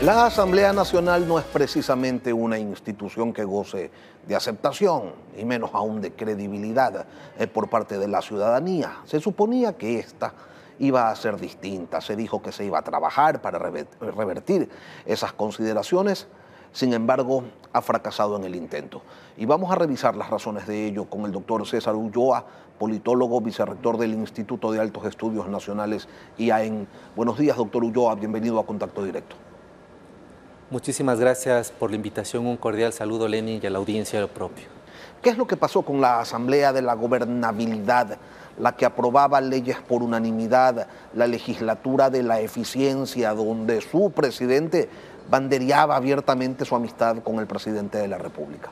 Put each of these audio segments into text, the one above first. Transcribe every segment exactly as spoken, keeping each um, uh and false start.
La Asamblea Nacional no es precisamente una institución que goce de aceptación, y menos aún de credibilidad eh, por parte de la ciudadanía. Se suponía que esta iba a ser distinta, se dijo que se iba a trabajar para revertir esas consideraciones, sin embargo, ha fracasado en el intento. Y vamos a revisar las razones de ello con el doctor César Ulloa, politólogo, vicerrector del Instituto de Altos Estudios Nacionales, I A E N. Buenos días, doctor Ulloa, bienvenido a Contacto Directo. Muchísimas gracias por la invitación, un cordial saludo, Lenin, y a la audiencia lo propio. ¿Qué es lo que pasó con la Asamblea de la Gobernabilidad, la que aprobaba leyes por unanimidad, la legislatura de la eficiencia, donde su presidente bandereaba abiertamente su amistad con el presidente de la República?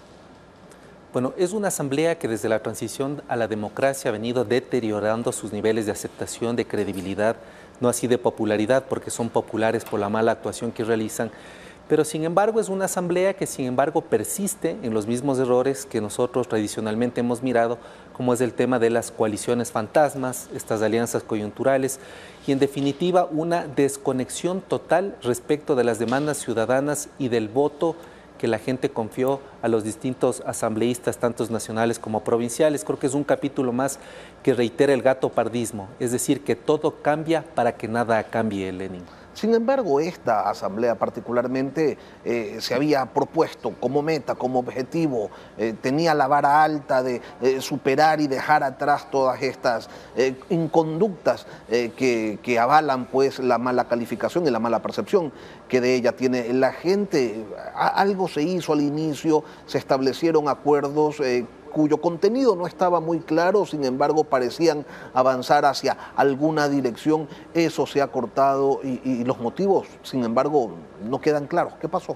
Bueno, es una asamblea que desde la transición a la democracia ha venido deteriorando sus niveles de aceptación, de credibilidad, no así de popularidad, porque son populares por la mala actuación que realizan, pero sin embargo es una asamblea que sin embargo persiste en los mismos errores que nosotros tradicionalmente hemos mirado, como es el tema de las coaliciones fantasmas, estas alianzas coyunturales, y en definitiva una desconexión total respecto de las demandas ciudadanas y del voto que la gente confió a los distintos asambleístas, tanto nacionales como provinciales. Creo que es un capítulo más que reitera el gatopardismo, es decir, que todo cambia para que nada cambie, Lenin. Sin embargo, esta asamblea particularmente eh, se había propuesto como meta, como objetivo, eh, tenía la vara alta de eh, superar y dejar atrás todas estas eh, inconductas eh, que, que avalan pues la mala calificación y la mala percepción que de ella tiene la gente. A, algo se hizo al inicio, se establecieron acuerdos eh, cuyo contenido no estaba muy claro, sin embargo parecían avanzar hacia alguna dirección. Eso se ha cortado y, y los motivos, sin embargo, no quedan claros. ¿Qué pasó?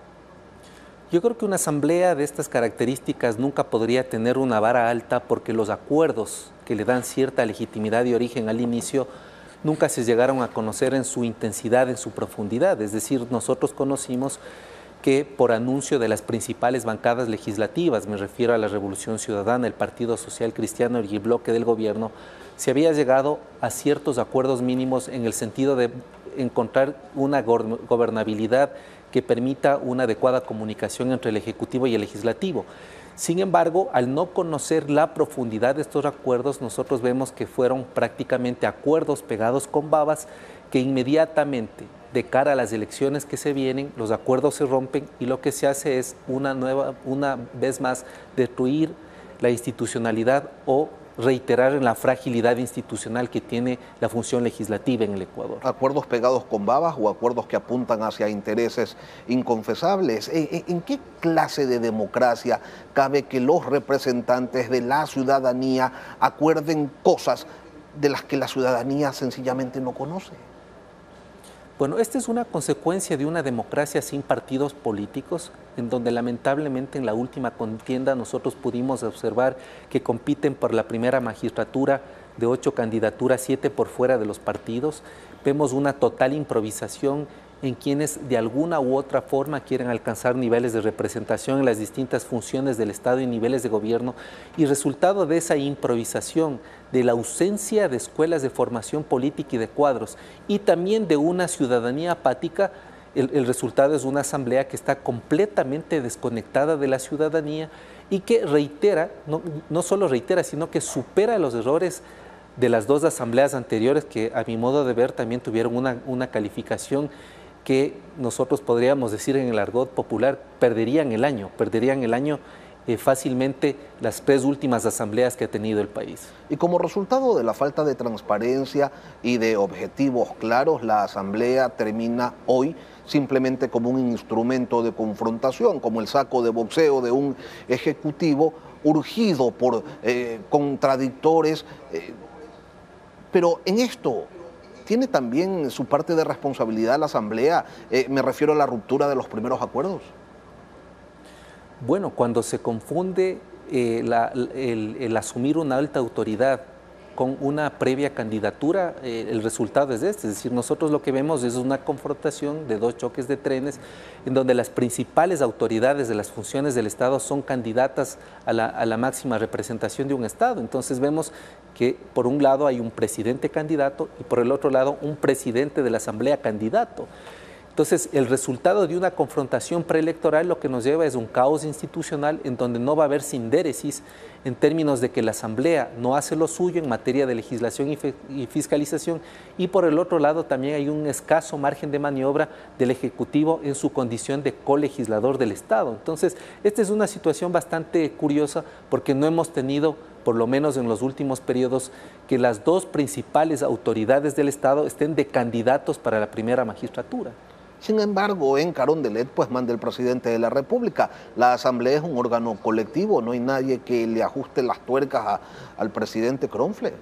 Yo creo que una asamblea de estas características nunca podría tener una vara alta porque los acuerdos que le dan cierta legitimidad y origen al inicio nunca se llegaron a conocer en su intensidad, en su profundidad. Es decir, nosotros conocimos que por anuncio de las principales bancadas legislativas, me refiero a la Revolución Ciudadana, el Partido Social Cristiano y el bloque del gobierno, se había llegado a ciertos acuerdos mínimos en el sentido de encontrar una gobernabilidad que permita una adecuada comunicación entre el Ejecutivo y el Legislativo. Sin embargo, al no conocer la profundidad de estos acuerdos, nosotros vemos que fueron prácticamente acuerdos pegados con babas que inmediatamente, de cara a las elecciones que se vienen, los acuerdos se rompen y lo que se hace es una nueva, una vez más, destruir la institucionalidad o reiterar en la fragilidad institucional que tiene la función legislativa en el Ecuador. ¿Acuerdos pegados con babas o acuerdos que apuntan hacia intereses inconfesables? ¿En, en qué clase de democracia cabe que los representantes de la ciudadanía acuerden cosas de las que la ciudadanía sencillamente no conoce? Bueno, esta es una consecuencia de una democracia sin partidos políticos, en donde lamentablemente en la última contienda nosotros pudimos observar que compiten por la primera magistratura de ocho candidaturas, siete por fuera de los partidos. Vemos una total improvisación en quienes de alguna u otra forma quieren alcanzar niveles de representación en las distintas funciones del Estado y niveles de gobierno, y resultado de esa improvisación, de la ausencia de escuelas de formación política y de cuadros, y también de una ciudadanía apática, el, el resultado es una asamblea que está completamente desconectada de la ciudadanía y que reitera, no, no solo reitera, sino que supera los errores de las dos asambleas anteriores que a mi modo de ver también tuvieron una, una calificación que nosotros podríamos decir en el argot popular, perderían el año, perderían el año eh, fácilmente las tres últimas asambleas que ha tenido el país. Y como resultado de la falta de transparencia y de objetivos claros, la asamblea termina hoy simplemente como un instrumento de confrontación, como el saco de boxeo de un ejecutivo urgido por eh, contradictores. Eh, pero en esto ¿tiene también su parte de responsabilidad la Asamblea? Eh, me refiero a la ruptura de los primeros acuerdos. Bueno, cuando se confunde eh, la, el, el asumir una alta autoridad con una previa candidatura, eh, el resultado es este. Es decir, nosotros lo que vemos es una confrontación de dos choques de trenes en donde las principales autoridades de las funciones del Estado son candidatas a la, a la máxima representación de un Estado. Entonces vemos que por un lado hay un presidente candidato y por el otro lado un presidente de la Asamblea candidato. Entonces, el resultado de una confrontación preelectoral lo que nos lleva es un caos institucional en donde no va a haber sindéresis en términos de que la Asamblea no hace lo suyo en materia de legislación y fiscalización, y por el otro lado también hay un escaso margen de maniobra del Ejecutivo en su condición de colegislador del Estado. Entonces, esta es una situación bastante curiosa porque no hemos tenido, por lo menos en los últimos periodos, que las dos principales autoridades del Estado estén de candidatos para la primera magistratura. Sin embargo, en Carondelet, pues manda el presidente de la República. La Asamblea es un órgano colectivo, no hay nadie que le ajuste las tuercas a, al presidente Kronfle.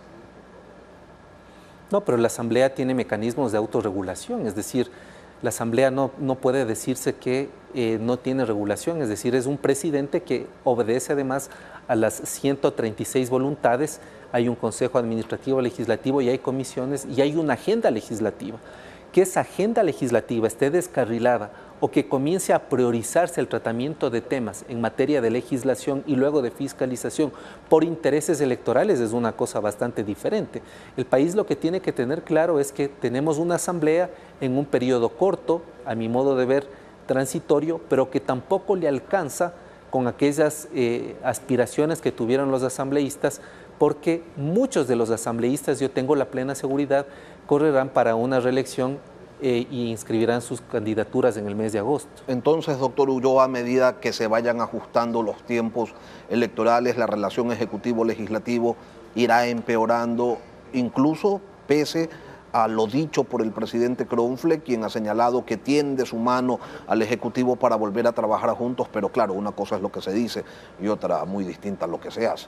No, pero la Asamblea tiene mecanismos de autorregulación, es decir, la Asamblea no, no puede decirse que eh, no tiene regulación, es decir, es un presidente que obedece además a las ciento treinta y seis voluntades, hay un Consejo Administrativo Legislativo y hay comisiones y hay una agenda legislativa. Que esa agenda legislativa esté descarrilada o que comience a priorizarse el tratamiento de temas en materia de legislación y luego de fiscalización por intereses electorales es una cosa bastante diferente. El país lo que tiene que tener claro es que tenemos una asamblea en un periodo corto, a mi modo de ver, transitorio, pero que tampoco le alcanza con aquellas eh, aspiraciones que tuvieron los asambleístas, porque muchos de los asambleístas, yo tengo la plena seguridad, correrán para una reelección eh, y inscribirán sus candidaturas en el mes de agosto. Entonces, doctor Ulloa, a medida que se vayan ajustando los tiempos electorales, la relación ejecutivo-legislativo irá empeorando, incluso pese a lo dicho por el presidente Kronfle, quien ha señalado que tiende su mano al Ejecutivo para volver a trabajar juntos, pero claro, una cosa es lo que se dice y otra muy distinta lo que se hace.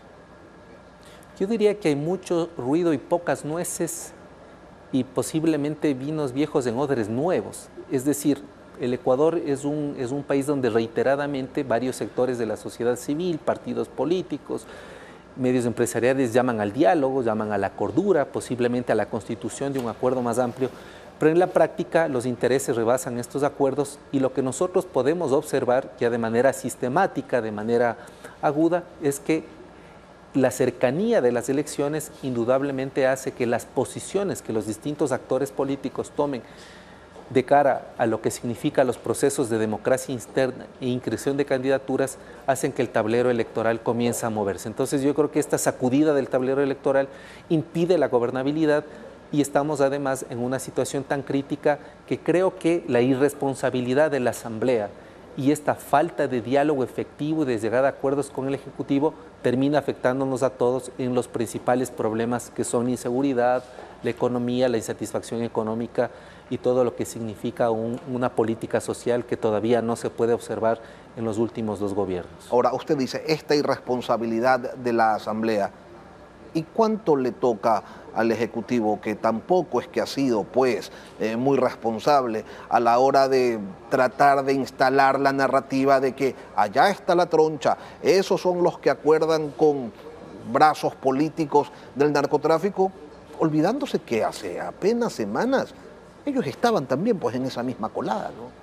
Yo diría que hay mucho ruido y pocas nueces y posiblemente vinos viejos en odres nuevos. Es decir, el Ecuador es un, es un país donde reiteradamente varios sectores de la sociedad civil, partidos políticos, medios empresariales llaman al diálogo, llaman a la cordura, posiblemente a la constitución de un acuerdo más amplio, pero en la práctica los intereses rebasan estos acuerdos y lo que nosotros podemos observar ya de manera sistemática, de manera aguda, es que la cercanía de las elecciones indudablemente hace que las posiciones que los distintos actores políticos tomen de cara a lo que significa los procesos de democracia interna e inscripción de candidaturas hacen que el tablero electoral comience a moverse. Entonces yo creo que esta sacudida del tablero electoral impide la gobernabilidad y estamos además en una situación tan crítica que creo que la irresponsabilidad de la Asamblea y esta falta de diálogo efectivo y de llegar a acuerdos con el Ejecutivo termina afectándonos a todos en los principales problemas que son la inseguridad, la economía, la insatisfacción económica y todo lo que significa un, una política social que todavía no se puede observar en los últimos dos gobiernos. Ahora, usted dice, esta irresponsabilidad de la Asamblea, ¿y cuánto le toca al Ejecutivo, que tampoco es que ha sido pues eh, muy responsable a la hora de tratar de instalar la narrativa de que allá está la troncha, esos son los que acuerdan con brazos políticos del narcotráfico, olvidándose que hace apenas semanas ellos estaban también pues en esa misma colada, ¿no?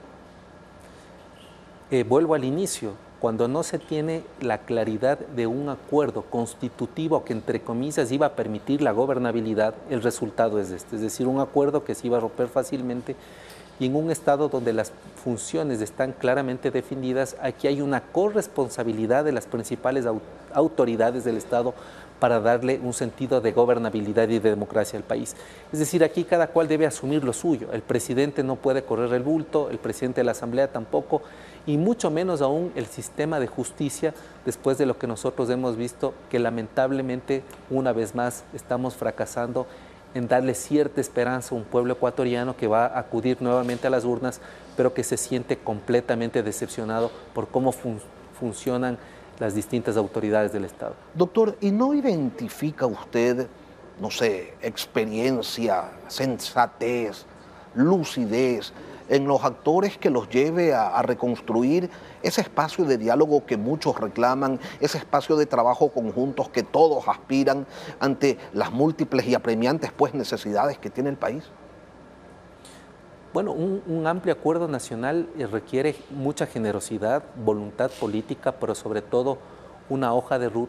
Eh, vuelvo al inicio. Cuando no se tiene la claridad de un acuerdo constitutivo que entre comillas iba a permitir la gobernabilidad, el resultado es este, es decir, un acuerdo que se iba a romper fácilmente y en un estado donde las funciones están claramente definidas, aquí hay una corresponsabilidad de las principales autoridades del Estado para darle un sentido de gobernabilidad y de democracia al país. Es decir, aquí cada cual debe asumir lo suyo. El presidente no puede correr el bulto, el presidente de la Asamblea tampoco, y mucho menos aún el sistema de justicia, después de lo que nosotros hemos visto, que lamentablemente, una vez más, estamos fracasando en darle cierta esperanza a un pueblo ecuatoriano que va a acudir nuevamente a las urnas, pero que se siente completamente decepcionado por cómo fun- funcionan las distintas autoridades del Estado. Doctor, ¿y no identifica usted, no sé, experiencia, sensatez, lucidez en los actores que los lleve a, a reconstruir ese espacio de diálogo que muchos reclaman, ese espacio de trabajo conjuntos que todos aspiran ante las múltiples y apremiantes pues, necesidades que tiene el país? Bueno, un, un amplio acuerdo nacional requiere mucha generosidad, voluntad política, pero sobre todo una hoja de ruta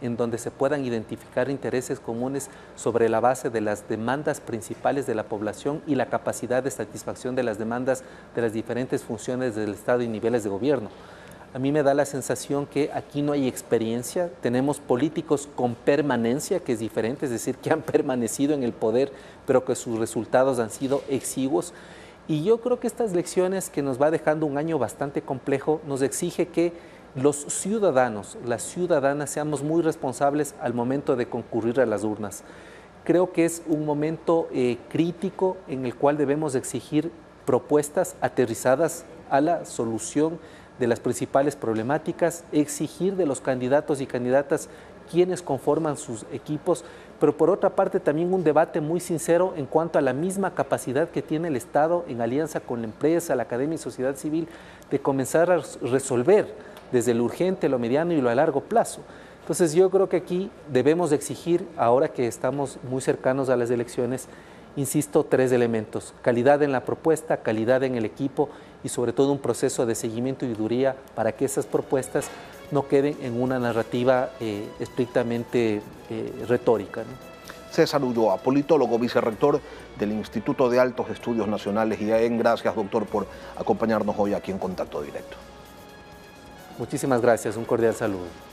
en donde se puedan identificar intereses comunes sobre la base de las demandas principales de la población y la capacidad de satisfacción de las demandas de las diferentes funciones del Estado y niveles de gobierno. A mí me da la sensación que aquí no hay experiencia, tenemos políticos con permanencia, que es diferente, es decir, que han permanecido en el poder, pero que sus resultados han sido exiguos. Y yo creo que estas lecciones que nos va dejando un año bastante complejo nos exige que los ciudadanos, las ciudadanas, seamos muy responsables al momento de concurrir a las urnas. Creo que es un momento eh, crítico en el cual debemos exigir propuestas aterrizadas a la solución de las principales problemáticas, exigir de los candidatos y candidatas quienes conforman sus equipos, pero por otra parte también un debate muy sincero en cuanto a la misma capacidad que tiene el Estado en alianza con la empresa, la academia y sociedad civil de comenzar a resolver desde lo urgente, lo mediano y lo a largo plazo. Entonces yo creo que aquí debemos exigir, ahora que estamos muy cercanos a las elecciones, insisto, tres elementos: calidad en la propuesta, calidad en el equipo y sobre todo un proceso de seguimiento y duría para que esas propuestas no queden en una narrativa eh, estrictamente eh, retórica, ¿no? César Ulloa, politólogo, vicerrector del Instituto de Altos Estudios Nacionales I A E N. Gracias, doctor, por acompañarnos hoy aquí en Contacto Directo. Muchísimas gracias, un cordial saludo.